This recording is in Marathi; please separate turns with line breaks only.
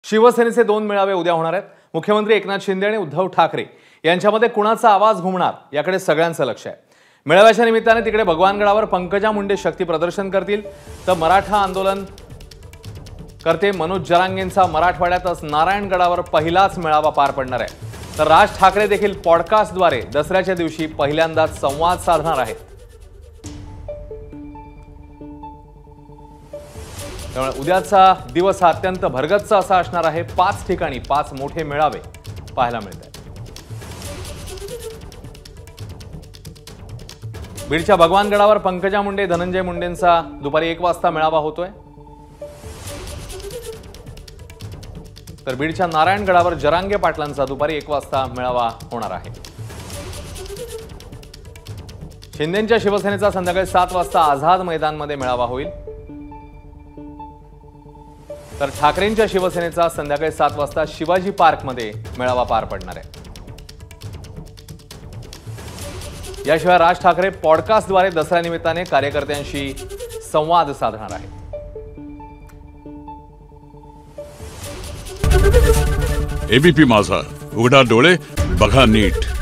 शिवसेनेचे 2 मेळावे उद्या होणार आहेत। मुख्यमंत्री एकनाथ शिंदे आणि उद्धव ठाकरे यांच्यामध्ये कुणाचा आवाज घुमणार याकडे सगळ्यांचं लक्ष आहे। मेळाव्याच्या निमित्ताने तिकडे भगवानगडावर पंकजा मुंडे शक्ती प्रदर्शन करतील, तर मराठा आंदोलन करते मनोज जरांगेंचा मराठवाड्यातच नारायणगडावर पहिलाच मेळावा पार पडणार आहे। तर राज ठाकरे देखील पॉडकास्टद्वारे दसऱ्याच्या दिवशी पहिल्यांदाच संवाद साधणार आहेत। त्यामुळे उद्याचा दिवस हा अत्यंत भरगच्च असा असणार आहे। 5 ठिकाणी 5 मोठे मेळावे पाहायला मिळतात। बीडच्या भगवानगडावर पंकजा मुंडे धनंजय मुंडेंचा दुपारी 1 वाजता मेळावा होतोय, तर बीडच्या नारायणगडावर जरांगे पाटलांचा दुपारी 1 वाजता मेळावा होणार आहे। शिंदेंच्या शिवसेनेचा संध्याकाळी 7 वाजता आझाद मैदानमध्ये मेळावा होईल, तर ठाकरेंच्या शिवसेनेचा संध्याकाळी 7 वाजता शिवाजी पार्कमध्ये मेळावा पार पडणार आहे। याशिवाय राज ठाकरे पॉडकास्टद्वारे दसऱ्यानिमित्ताने कार्यकर्त्यांशी संवाद साधणार आहेत।
एबीपी माझा, उघडा डोळे बघा नीट।